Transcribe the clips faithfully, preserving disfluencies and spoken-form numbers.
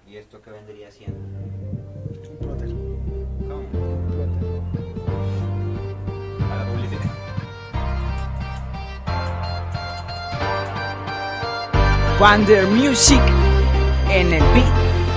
¿Y esto qué vendría siendo? Un plotter. ¿Cómo? Un plotter. A la publicidad. Wander Music en el beat.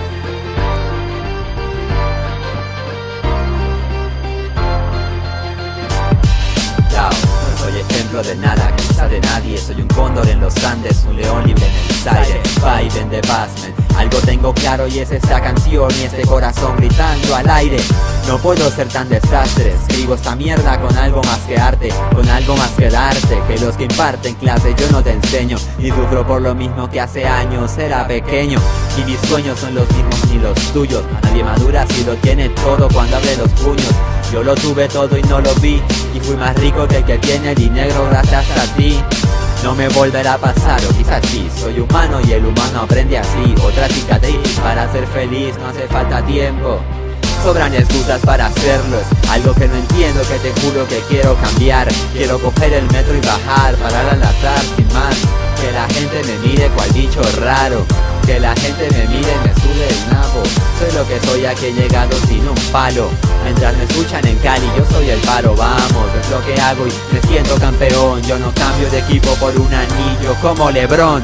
No soy ejemplo de nada, quizá de nadie. Soy un cóndor en los Andes, un león libre en el aire. Vibe in the basement. Algo tengo claro y es esta canción y este corazón gritando al aire. No puedo ser tan desastre. Escribo esta mierda con algo más que arte, con algo más que darte, que los que imparten clase yo no te enseño. Y sufro por lo mismo que hace años era pequeño. Y mis sueños son los mismos ni los tuyos. Nadie madura si lo tiene todo cuando abre los puños. Yo lo tuve todo y no lo vi, y fui más rico que el que tiene dinero gracias a ti. No me volverá a pasar, o quizás sí, soy humano y el humano aprende así. Otra cicatriz, para ser feliz no hace falta tiempo. Sobran excusas para hacerlo, es algo que no entiendo, que te juro que quiero cambiar. Quiero coger el metro y bajar, parar al azar sin más. Que la gente me mire cual bicho raro, que la gente me mire y me sube el nabo. Soy lo que soy, aquí he llegado sin un palo. Mientras me escuchan en Cali, yo soy el paro, vamos, es lo que hago y me siento campeón. Yo no cambio de equipo por un anillo como LeBron.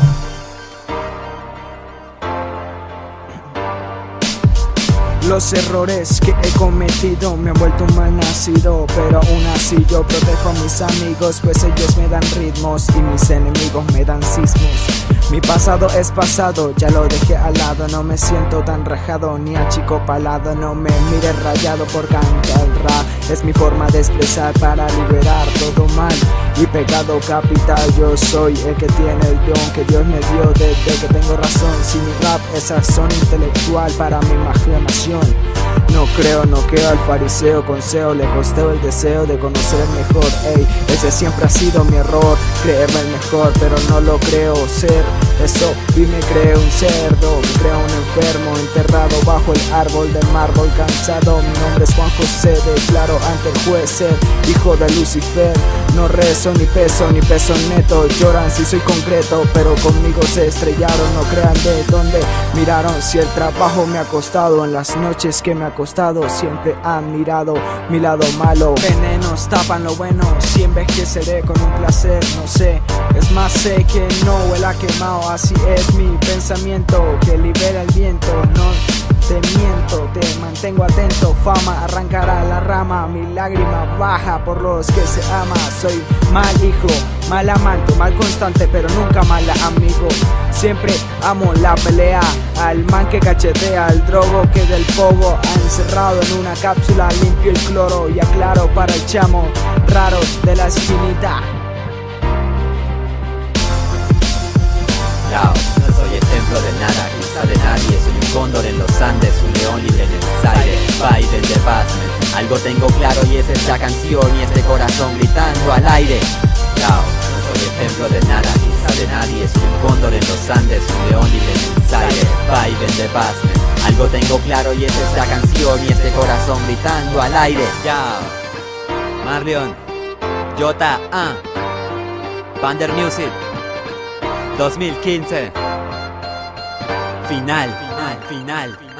Los errores que he cometido me han vuelto un mal nacido, pero aún así yo protejo a mis amigos, pues ellos me dan ritmos y mis enemigos me dan sismos. Mi pasado es pasado, ya lo dejé al lado, no me siento tan rajado ni achicopalado. No me mires rayado por cantar rap, es mi forma de expresar para liberar todo mal y pecado capital. Yo soy el que tiene el don que Dios me dio desde que tengo razón. Si mi rap es razón intelectual para mi imaginación, no creo, no creo al fariseo consejo, le costó el deseo de conocer el mejor. Ey, ese siempre ha sido mi error, creerme el mejor, pero no lo creo ser eso y me creo un cerdo, me creo un enfermo enterrado bajo el árbol del mármol cansado. Mi nombre es Juan José, declaro ante el juez ser hijo de Lucifer. No rezo ni peso ni peso neto, lloran si soy concreto, pero conmigo se estrellaron. No crean de dónde miraron, si el trabajo me ha costado. En las noches que me ha costado siempre han mirado mi lado malo. Venenos tapan lo bueno, si envejeceré con un placer, no sé. Es más, sé que no huele a quemado, así es mi pensamiento que libera el viento. No te miento, te mantengo atento, fama arrancará la rama, mi lágrima baja por los que se ama. Soy mal hijo, mal amante, mal constante, pero nunca mal amigo. Siempre amo la pelea, al man que cachetea, al drogo que del pogo ha encerrado en una cápsula. Limpio el cloro y aclaro para el chamo raro de la esquinita. Yao, no soy ejemplo de nada, quizá de nadie. Soy un cóndor en los Andes, un león libre en el aire. Vibe in the basement. Algo tengo claro y es esta canción y este corazón gritando al aire. Yao, no soy ejemplo de nada, quizá de nadie. Soy un cóndor en los Andes, un león libre en el aire. Vibe in the basement. Algo tengo claro y es esta canción y este corazón gritando al aire. Yao, Marlion, Jota, ah, Wander Music dos mil quince. Final, final, final.